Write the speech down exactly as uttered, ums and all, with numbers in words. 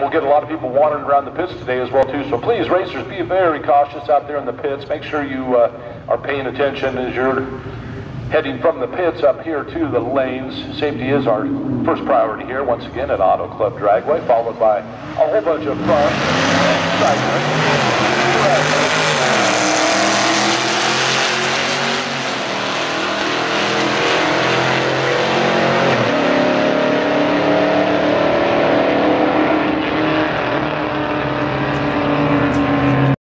we'll get a lot of people wandering around the pits today as well too. So please, racers, be very cautious out there in the pits. Make sure you uh, are paying attention as you're heading from the pits up here to the lanes. Safety is our first priority here, once again at Auto Club Dragway, followed by a whole bunch of front and side.